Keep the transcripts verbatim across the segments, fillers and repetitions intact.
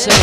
ભરોસે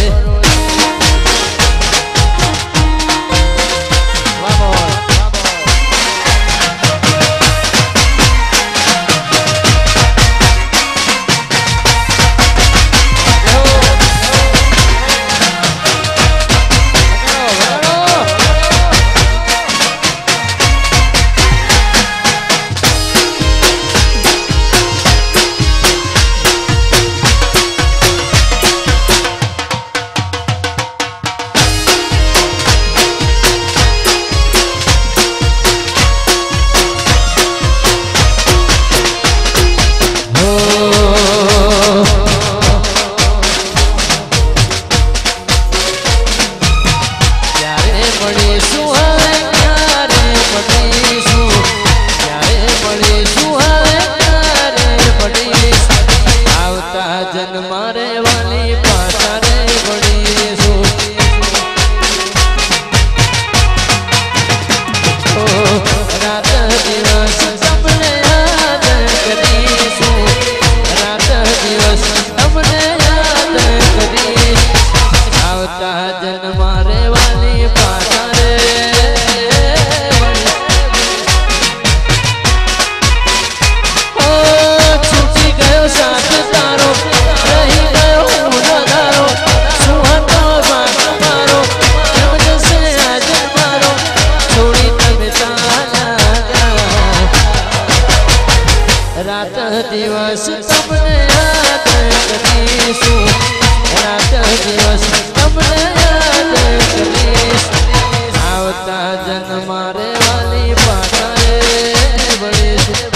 દિવસ તમને યાદ કરીશું રાત દિવસ તમને યાદ કરીશું આવતા જન્મ રે વાલી પાછા રે વળીશું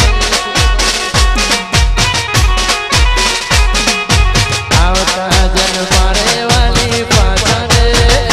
આવતા જન્મ રે વાલી પાછા રે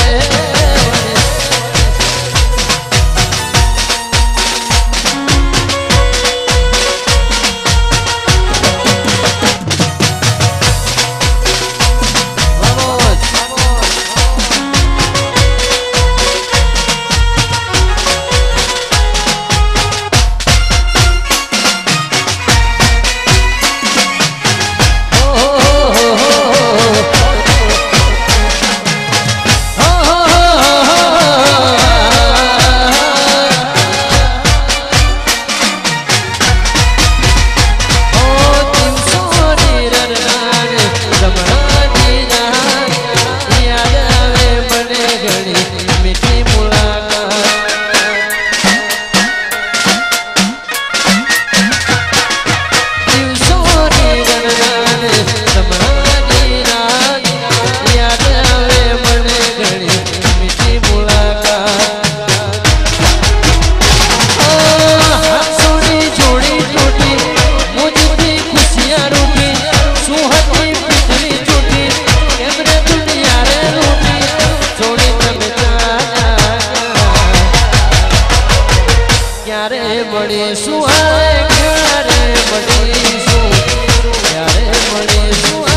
મળીશું ક્યારે મળીશું ક્યારે મળીશું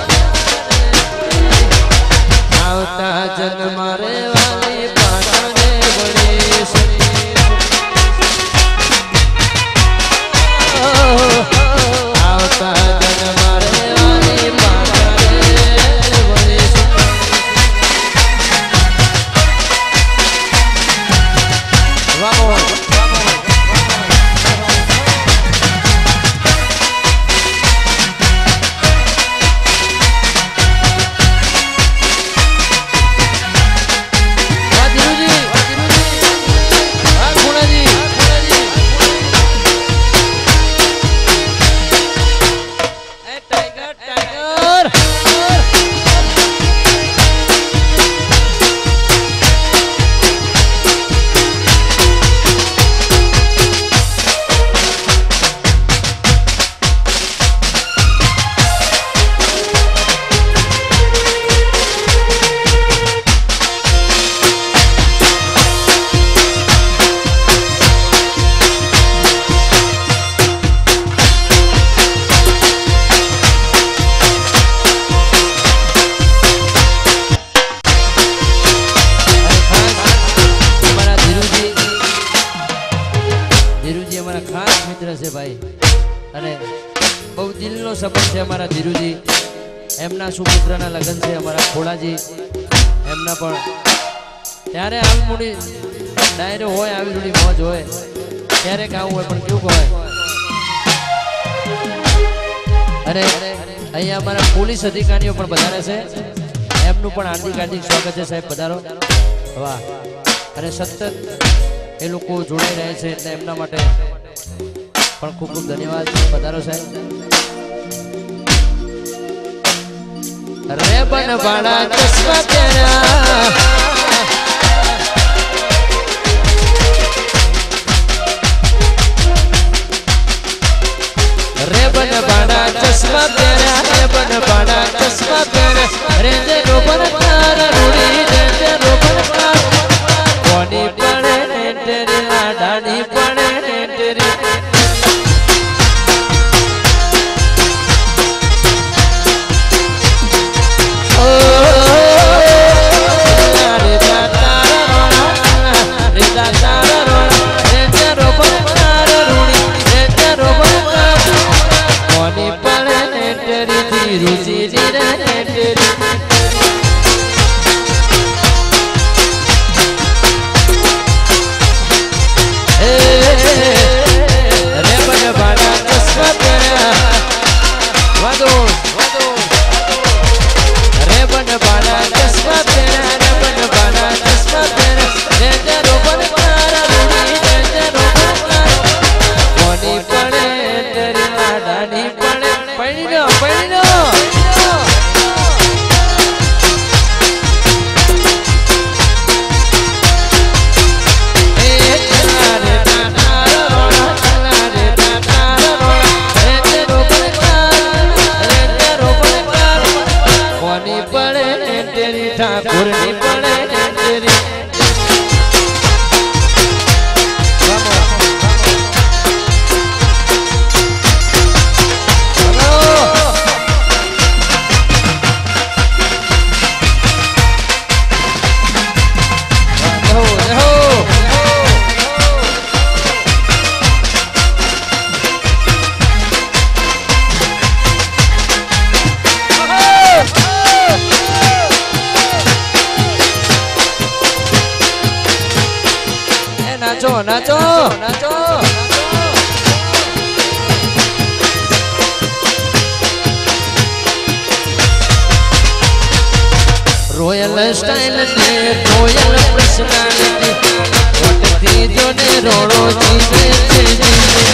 આવતા જન્મ રે વાલી પાછા રે મળીશું આવતા જન્મ રે વાલી પાછા રે મળીશું વાહ એમના સુપુત્રના લગ્ન છે અમારા ખોડાજી એમના પણ ત્યારે આવી મોટી ડાયરો હોય આવી થોડી મોજ હોય ત્યારે ગાવું હોય પણ કેવું હોય અરે અહીંયા અમારા પોલીસ અધિકારીઓ પણ પધારે છે એમનું પણ હાર્દિક હાર્દિક સ્વાગત છે સાહેબ પધારો વાહ અને સતત એ લોકો જોડાઈ રહે છે એટલે એમના માટે પણ ખૂબ ખૂબ ધન્યવાદ પધારો સાહેબ રે બન બાળા ચશ્મા તેરા रे बन बाड़ा चश्मा तेरा रे बन बाड़ा चश्मा तेरा रे जे रोबन तारा रूड़ी रे जे रोबन तारा कोनी पड़े ने तेरी लाडानी पड़े ने तेरी ओ रे तारा रोना रे तारा रोना रे जे रोबन तारा रूड़ी रे जे रोबन कोनी पड़े ने तेरी दी रुचि दी रे ने तेरी ए रे बन बाड़ा चश्मा तेरा वादो वादो रे बन बाड़ा चश्मा तेरा रे बन बाड़ा चश्मा तेरा रे जे रोबन तारा रूड़ी रे जे रोबन तारा कोनी पड़े तेरी लाडानी पड़े पड़ीनो पड़ीनो ए चला रे तारा रोना चला रे तारा रोना रे जे रोबन तारा रे जे रोबन तारा कोनी पड़े ने तेरी ठाकुरनी पड़े ने तेरी नाचो नाचो नाचो रॉयल स्टाइल ने रॉयल पर्सनालिटी वटती जो ने रोड़ो जीवे जीवे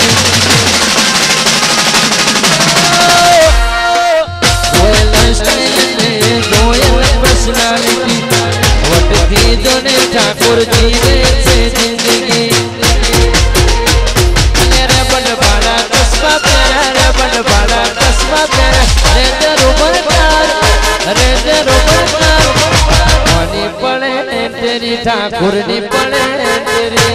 रॉयल स्टाइल ने रॉयल पर्सनालिटी वटती जो ने ठाकुर जीवे जिंदगी रे बन बाड़ा चश्मा तेरा रे बन बाड़ा चश्मा तेरा रे जे रोबन तारा रे जे रोबन तारा कोनी पड़े ने तेरी ठाकुरनी पड़े ने तेरी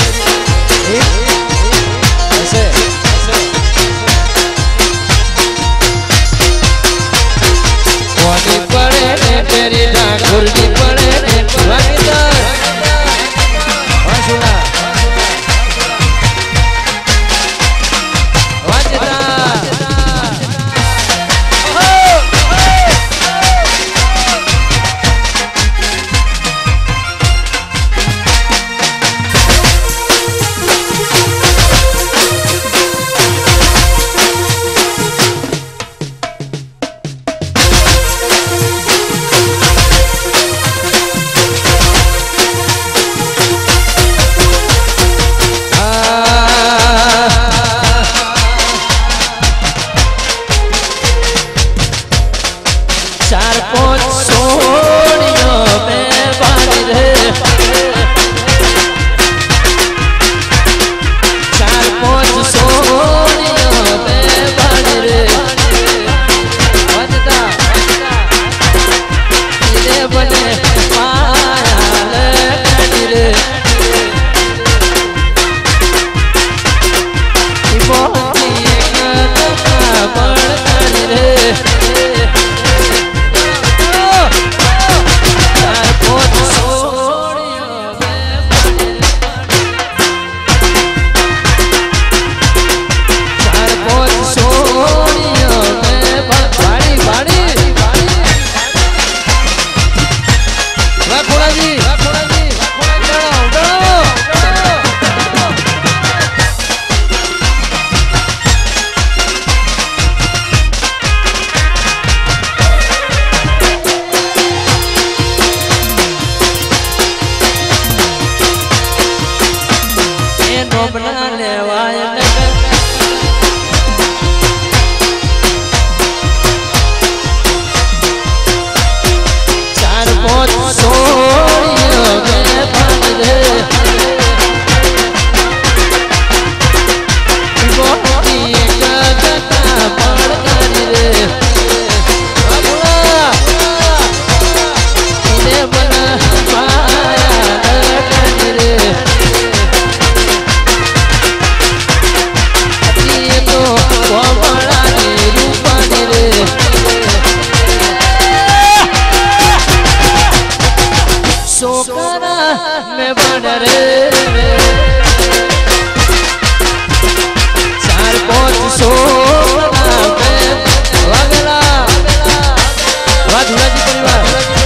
ऐसे कोनी पड़े ने तेरी ठाकुरनी पड़े ने वाकिदार वासुला चार पांच सोनियों में बानी रे चार पांच सोनियों में बानी रे वंदता इने बने माया ले कनी रे इमोती कदम बड़ कनी रे બાજન રે ચાર પાંચ સો વાગેલા વાત હુલાજી પરિવાર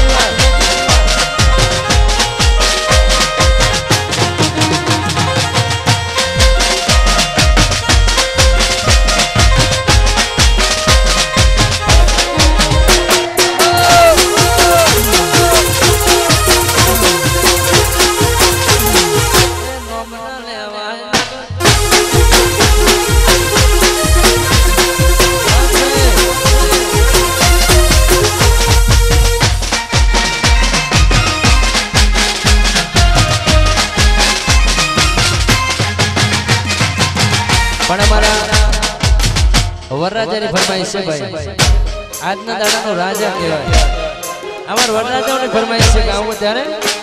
પણ અમારા વરરાજાની ફરમાઈશ છે ભાઈ આજના દાડાનો રાજા કહેવાય અમાર વરરાજાઓની ફરમાઈશ છે કે આવું ત્યારે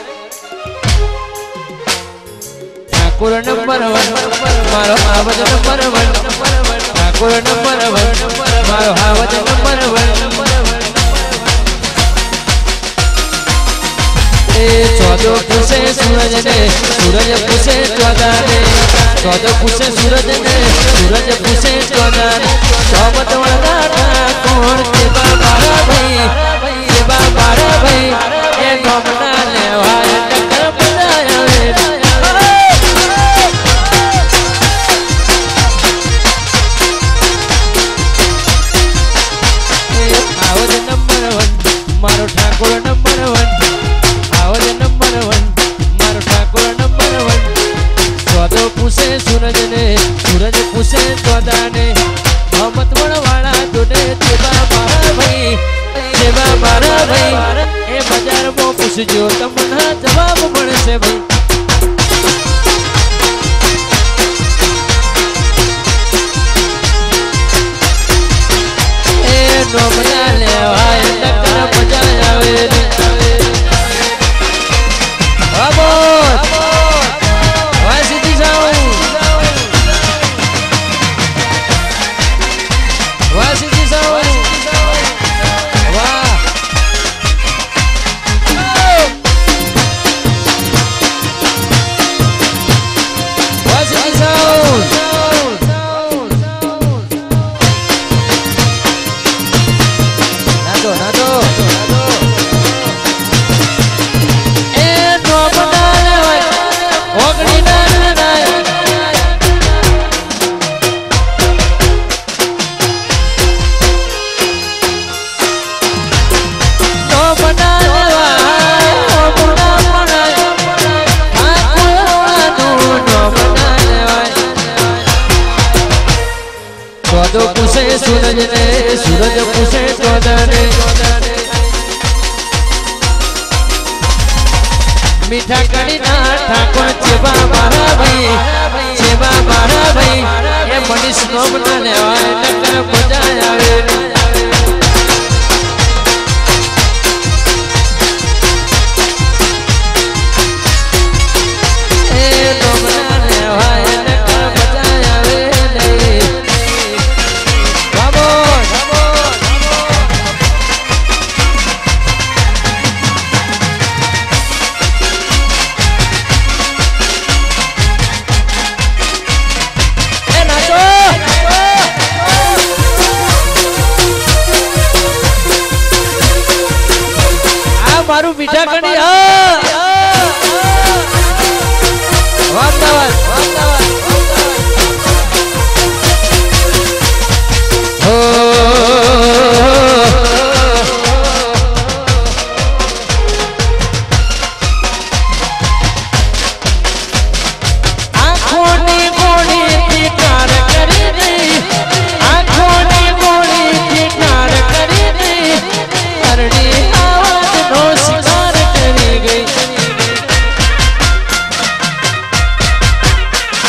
ઠાકોર નંબર વન મારો આવજ number one Thakor number one મારો આવજ નંબર વન એ ચોદો પૂછે સૂરજ ને સૂરજ પૂછે ચોદા ને ચોદો પૂછે સૂરજ ને સૂરજ પૂછે ચોદા ને ચોબત વળગા કોણ કેવા મારા ભાઈ કેવા મારા ભાઈ એ નોમના લેવાય ટક્કર બજાય રે આવજ નંબર વન મારો ઠાકોર નંબર વન આવજ નંબર વન મારો ઠાકોર નંબર વન ચોદો પૂછે સૂરજ ને સૂરજ પૂછે ચોદા ને મોહમ્મદ વણવાળા તુને જેવા મારા ભાઈ જેવા મારા ભાઈ એ બજારમાં પૂછજો તમને જવાબ મળશે ભાઈ એ નોમના લેવાય ટક્કર મજા આવે બાબો વાહ સીધી જાઉં વાહ સીધી જાઉં વાહ વાહ સીધી જાઉં નાદો નાદો એ નોમના લેવાય ઓગણી ના નાય નોમના લેવાય ઓગણા મણાય ઠાકોરનું નોમના લેવાય ચોદો પૂછે સૂરજ ને સૂરજ પૂછે ચોદા ને મીઠા કડીના ઠાકોર જેવા મારા ભાઈ જેવા મારા ભાઈ એ મનીષ નોમના લેવાય ટક્કર મજા આવે એ નોમના લેવાય ટક્કર મજા આવે બાબો મારું મીઠા કડી વાતાવરણ આંખોની ગોળી કાર કરી આંખોની ગોળી કાર કરી અરડી નો શિકાર કરી ગઈ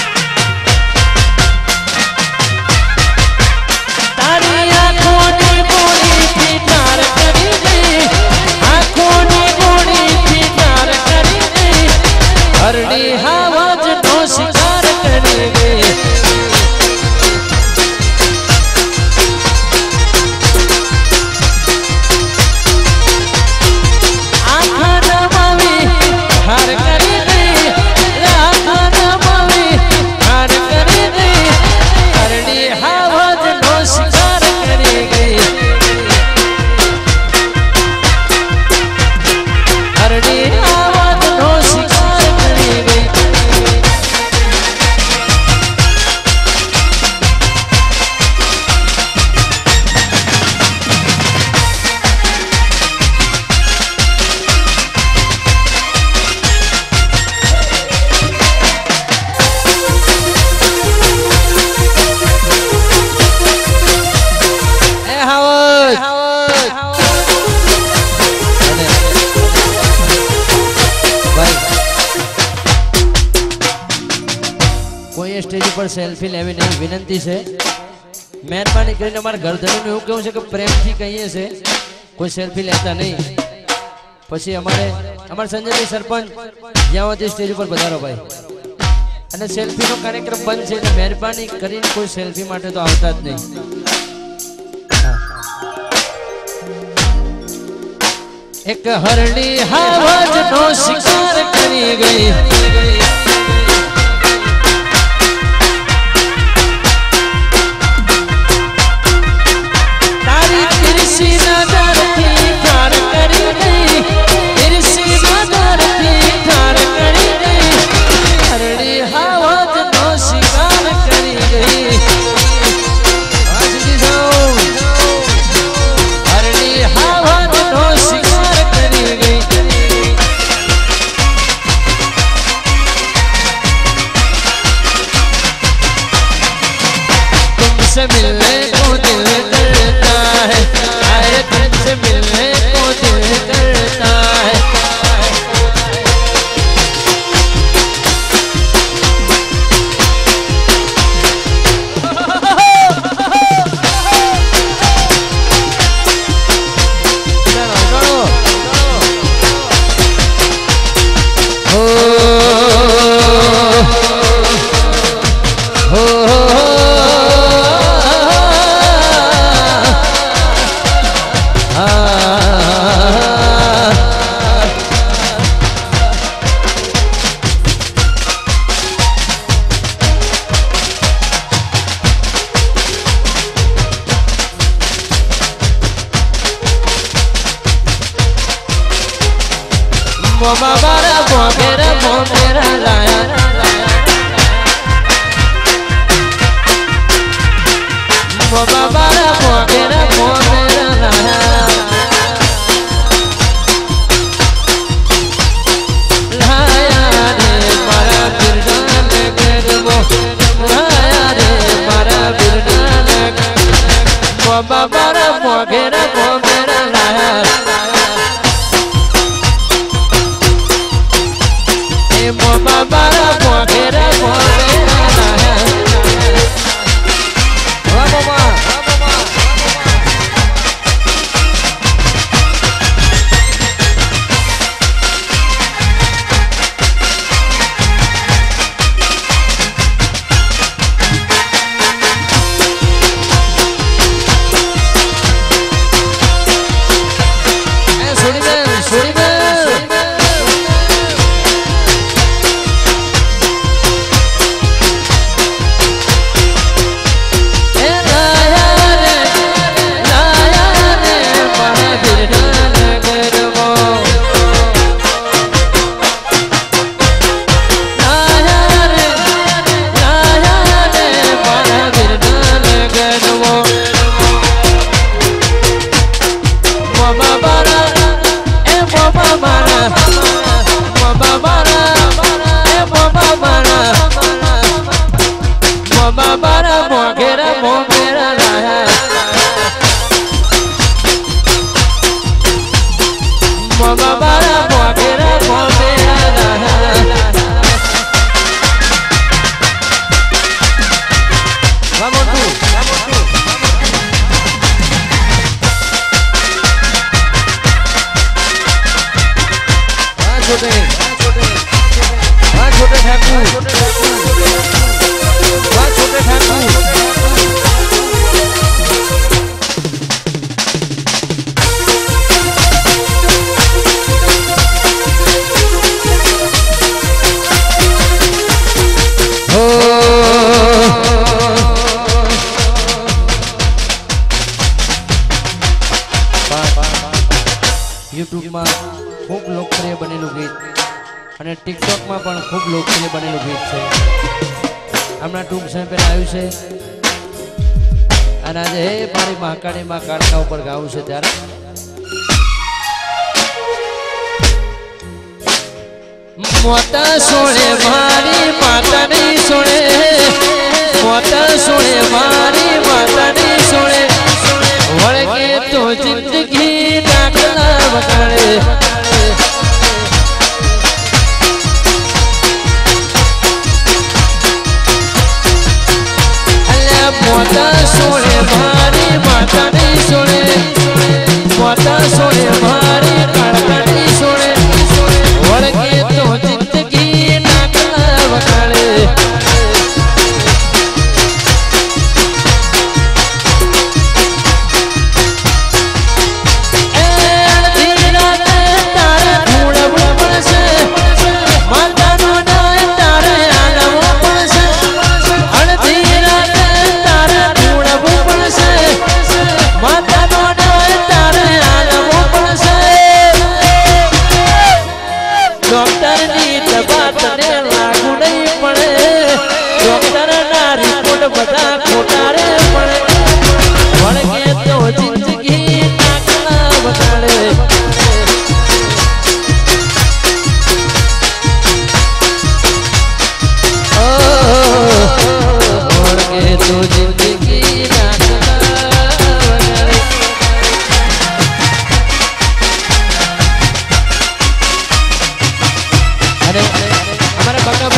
स्टेज पर सेल्फी लेवी नहीं विनंती है। मेहरबानी करीने अमारा घरधणीનું એવું કેવું છે કે પ્રેમથી કહીએ છે કોઈ સેલ્ફી લેતા નહીં। પછી અમારે અમાર સંજયભાઈ સરપંચ જ્યાં સુધી સ્ટેજ ઉપર પધારો ભાઈ અને સેલ્ફીનો કાર્યક્રમ બંધ છે એટલે મહેરબાની કરીને કોઈ સેલ્ફી માટે તો આવતા જ નહીં। એક હરણી હાવજનો શિકાર કરી ગઈ मिलने को दिल करता है, अरे तुमसे मिलने को दिल करता है। मोमा बारा मोगेरा मोगेरा लाया मोमा बारा मोगेरा मोगेरा लाया लाया रे मारा बिरना नगर वो लाया रे मारा बिरना नगर मोमा बारा मोगेरा मोगेरा लाया मोमा बारा मोगेरा मोगेरा लाया वाह मोमा ए सोड़ी में सोड़ी में छोटे ठाकुर छोटे ठाकुर यूट्यूब में खूब लोकप्रिय बनेलू गीत અને ટિકટોક માં પણ ખૂબ લોકપ્રિય બનેલું ગીત છે। હમણાં ટૂંક સમય પહેલા આવ્યું છે અને આજે હે મારી મહાકાળી માં કાળકા ઉપર ગાવું છે ત્યારે મોતા સોળે મારી માતાની સોળે મોતા સોળે મારી માતાની સોળે વળગે તો જિંદગી દાખલા વગાડે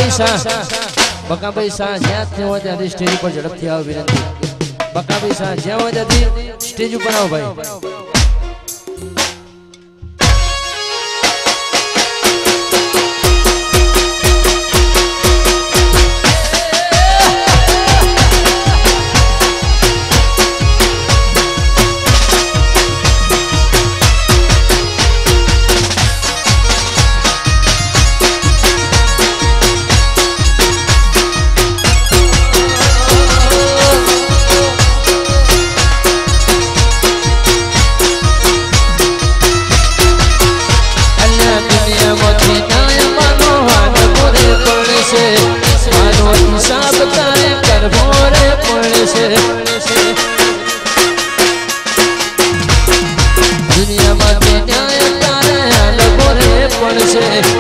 બકાભાઈ શાહ બકાભાઈ શાહ જ્યાં ત્યાં હોય ત્યાંથી સ્ટેજ ઉપર ઝડપથી આવો વિનંતી બકાભાઈ શાહ જ્યાં હોય ત્યાંથી સ્ટેજ ઉપર આવો ભાઈ दुनिया में न्याय तारे अलग रे पड़ से